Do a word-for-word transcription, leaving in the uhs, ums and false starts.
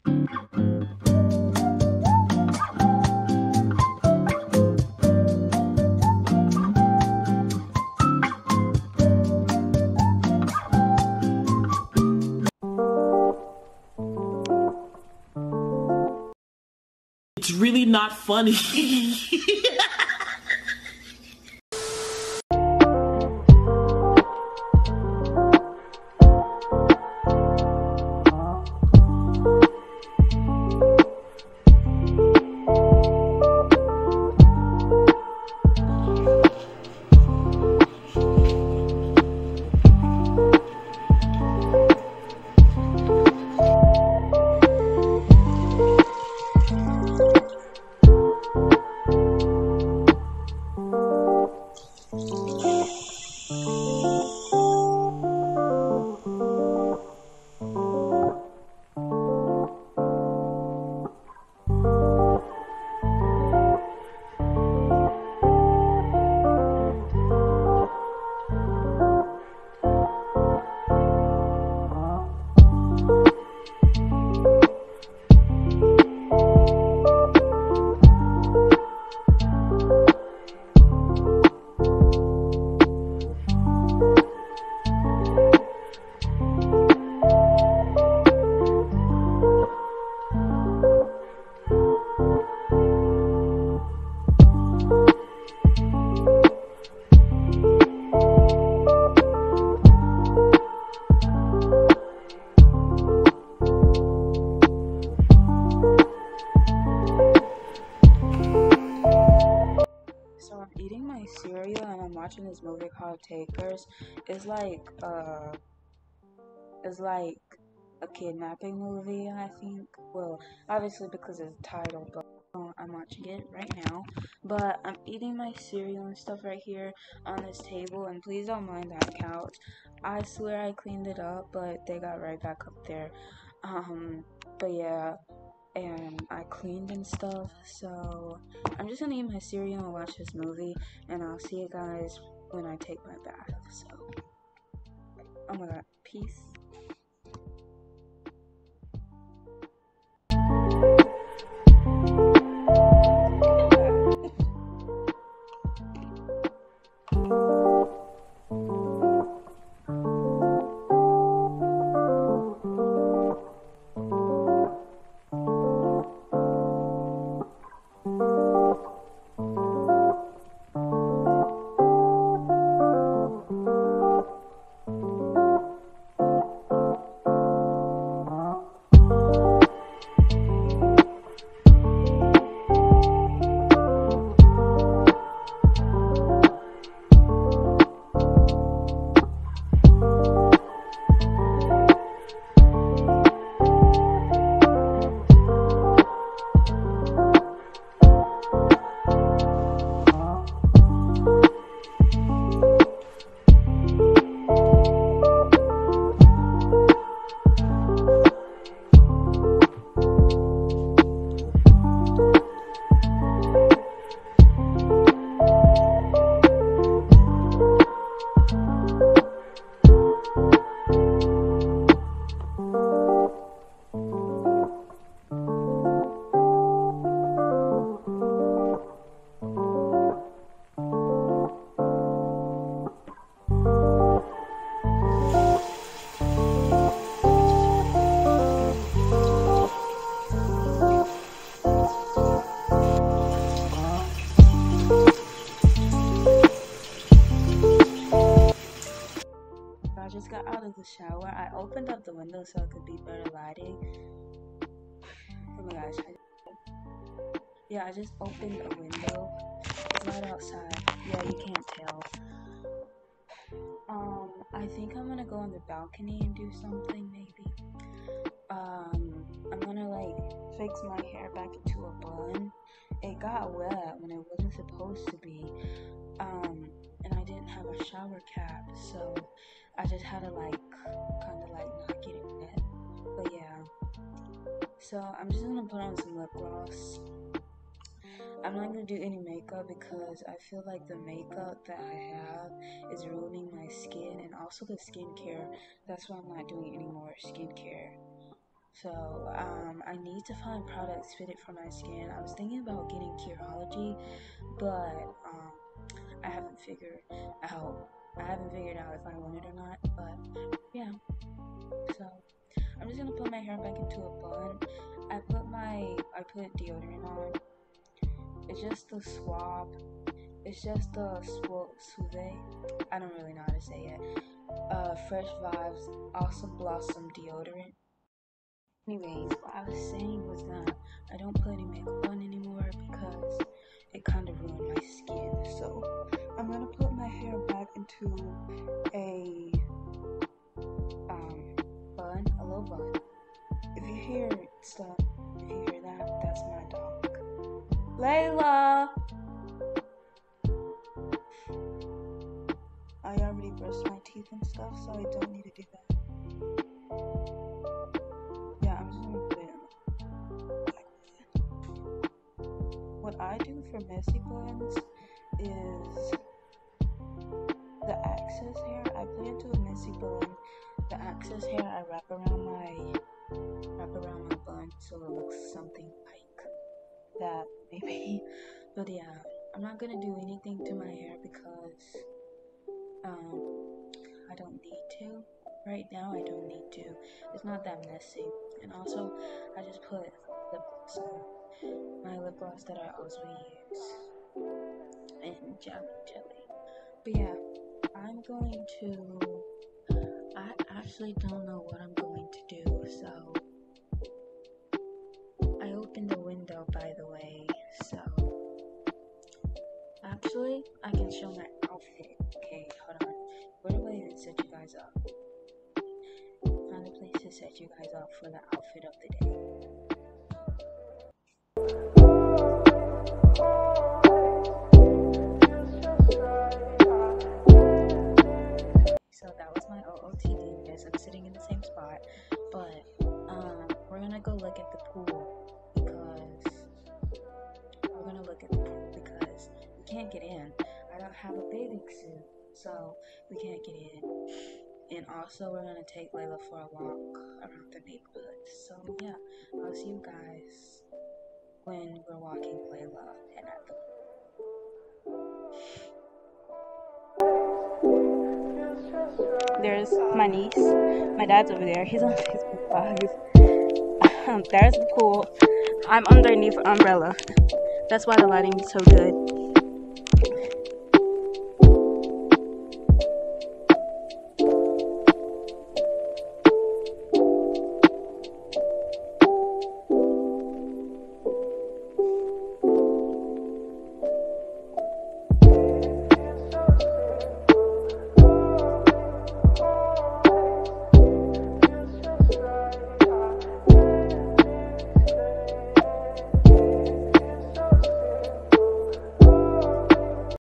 It's really not funny. So I'm eating my cereal and I'm watching this movie called Takers. It's like uh it's like a kidnapping movie, I think. Well, obviously because of the title, but uh, I'm watching it right now. But I'm eating my cereal and stuff right here on this table, and please don't mind that couch. I swear I cleaned it up, but they got right back up there. Um, but yeah, and I cleaned and stuff, so I'm just gonna eat my cereal and watch this movie, and I'll see you guys when I take my bath. So, oh my god, peace. I just got out of the shower. I opened up the window so it could be better lighting. Oh my gosh. I, yeah, I just opened a window. It's light outside. Yeah, you can't tell. Um, I think I'm gonna go on the balcony and do something maybe. Um, I'm gonna like fix my hair back into a bun. It got wet when it wasn't supposed to be. Um, and I didn't have a shower cap, so I just had to like kind of like not get it wet. But yeah, so I'm just gonna put on some lip gloss. I'm not gonna do any makeup because I feel like the makeup that I have is ruining my skin and also the skincare. That's why I'm not doing any more skincare. So um, I need to find products fitted for my skin. I was thinking about getting Curology, but um, I haven't figured out. I haven't figured out if I want it or not. But yeah, so I'm just gonna put my hair back into a bun. I put my I put deodorant on. It's just the swab. It's just the Suve. I don't really know how to say it. Uh, Fresh Vibes Awesome Blossom deodorant. Anyways, what I was saying was that I don't put any makeup on anymore because it kind of ruined my skin. So I'm gonna put my hair back into a um bun, a little bun. If you hear stuff, if you hear that, that's my dog. Layla! I already brushed my teeth and stuff, so I don't need to do that. Yeah, I'm just gonna put it like that. What I do for messy buns is the excess hair I put into a messy bun. The excess hair I wrap around my wrap around my bun so it looks something like that, maybe. But yeah, I'm not gonna do anything to my hair because um I don't need to. Right now I don't need to. It's not that messy. And also I just put lip gloss on. My lip gloss that I also use. And jelly jelly. But yeah, I'm going to I actually don't know what I'm going to do, so I opened the window, by the way, so actually I can show my outfit. Okay, hold on. Where do I even set you guys up? Find a place to set you guys up for the outfit of the day. So that was my O O T D. Yes, I'm sitting in the same spot, but um, we're gonna go look at the pool because we're gonna look at the pool because we can't get in. I don't have a bathing suit, so we can't get in. And also, we're gonna take Layla for a walk around the neighborhood. So yeah, I'll see you guys when we're walking Layla and at the There's my niece. My dad's over there. He's on Facebook Live. There's the pool. I'm underneath the umbrella. That's why the lighting is so good.